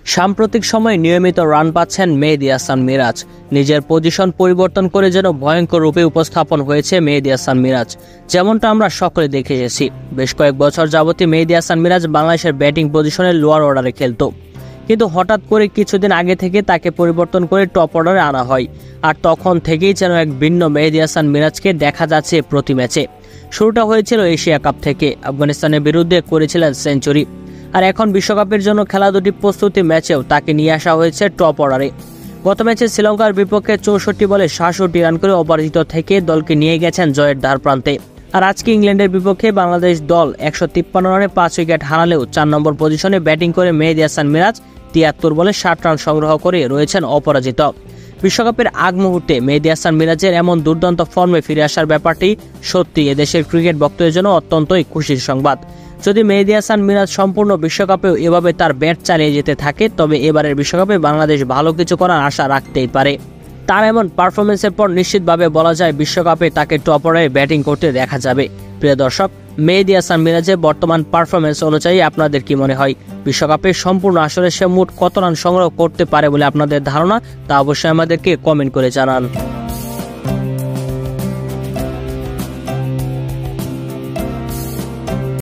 সাম্প্রতিক সময়ে নিয়মিত রান পাচ্ছেন মেহেদী হাসান মিরাজ। নিজের পজিশন পরিবর্তন করে যেন ভয়ঙ্কর রূপে উপস্থাপন হয়েছে মেহেদী হাসান মিরাজ, যেমনটা আমরা সকলে দেখে এসেছি। বেশ কয়েক বছর যাবতীয় মেহেদী হাসান মিরাজ বাংলাদেশের ব্যাটিং পজিশনে লোয়ার অর্ডারে খেলত, কিন্তু হঠাৎ করে কিছুদিন আগে থেকে তাকে পরিবর্তন করে টপ অর্ডারে আনা হয়। আর তখন থেকেই যেন এক ভিন্ন মেহেদী হাসান মিরাজকে দেখা যাচ্ছে প্রতি ম্যাচে। শুরুটা হয়েছিল এশিয়া কাপ থেকে, আফগানিস্তানের বিরুদ্ধে করেছিলেন সেঞ্চুরি। আর এখন বিশ্বকাপের জন্য খেলা দুটি প্রস্তুতি ম্যাচেও তাকে নিয়ে আসা হয়েছে টপ অর্ডারে। গত ম্যাচে শ্রীলঙ্কার বিপক্ষে 64 বলে 67 রান করে অপরাজিত থেকে দলকে নিয়ে গেছেন জয়ের দ্বারপ্রান্তে। আর আজকে ইংল্যান্ডের বিপক্ষে বাংলাদেশ দল 153 রানে 5 উইকেট হারালেও 4 নম্বর পজিশনে ব্যাটিং করে মেহেদী হাসান মিরাজ 73 বলে 60 রান সংগ্রহ করে রয়েছেন অপরাজিত। বিশ্বকাপের আগ মুহূর্তে মেহেদী হাসান মিরাজের এমন দুর্দান্ত ফর্মে ফিরে আসার ব্যাপারটি সত্যি এদেশের ক্রিকেট ভক্তদের জন্য অত্যন্তই খুশির সংবাদ। যদি মেহেদী হাসান মিরাজ সম্পূর্ণ বিশ্বকাপেও এভাবে তার ব্যাট চালিয়ে যেতে থাকে, তবে এবারের বিশ্বকাপে বাংলাদেশ ভালো কিছু করার আশা রাখতেই পারে। তার এমন পারফরমেন্সের পর নিশ্চিতভাবে বলা যায় বিশ্বকাপে তাকে টপ অর্ডারে ব্যাটিং করতে দেখা যাবে। প্রিয় দর্শক, মেহেদী হাসান মিরাজের বর্তমান পারফরমেন্স অনুযায়ী আপনাদের কি মনে হয় বিশ্বকাপে সম্পূর্ণ আসরে সে মোট কত রান সংগ্রহ করতে পারে বলে আপনাদের ধারণা, তা অবশ্যই আমাদেরকে কমেন্ট করে জানান।